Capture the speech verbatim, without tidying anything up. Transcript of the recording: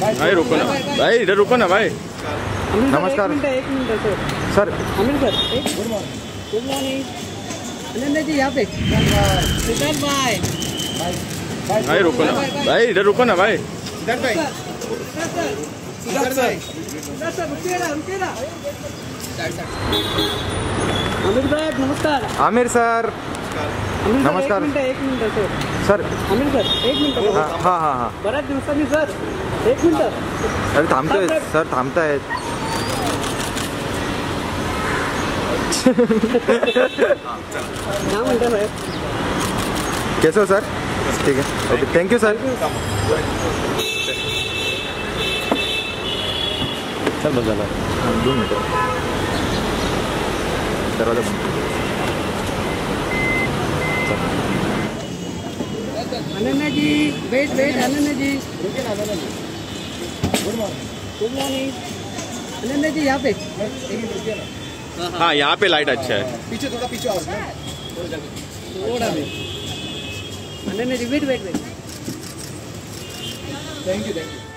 भाई रुको ना भाई, इधर रुको ना भाई। नमस्कार। एक minute sir. Sir Amit sir, good morning. Good morning Ananya ji, यहाँ पे सिद्धार्थ भाई। भाई रुको ना भाई, इधर रुको ना भाई। सिद्धार्थ भाई, सिद्धार्थ भाई, सिद्धार्थ सर रुकिए ना, रुकिए ना। अमित भाई नमस्कार। आमिर सर नमस्कार। एक मिनट एक minute sir. Sir Amit sir एक मिनट। हां हां हां हां बऱ्याच दिवसांनी सर, एक मिनट। अरे थांबतोय सर, थांबतायत। क्या म्हणता साहेब? कैसे हो सर? ठीक है, ओके, थैंक यू सर। चल बस झालं, दोन मिनटं दरवाजा बंद। अनन्या जी वेट वेट, अनन्या जी रुकिए ना। Ananya ji good morning. Good morning Ananya ji, यहाँ पे एक मिनट रुकिए ना। हाँ, यहाँ पे लाइट अच्छा है। पीछे थोड़ा पीछे आओ, थोड़ा भी। Ananya ji wait wait wait. Thank you thank you.